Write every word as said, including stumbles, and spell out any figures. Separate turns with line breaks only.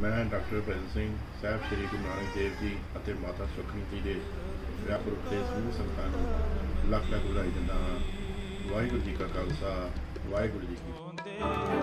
मैं डॉक्टर भजन सिंह साहब श्री गुरु नानक देव जी और माता सुखनी जी के व्यापक के समूह संगतां नूं लख लख बधाई दिंदा हाँ। वाहिगुरू जी का खालसा वाहिगुरू जी की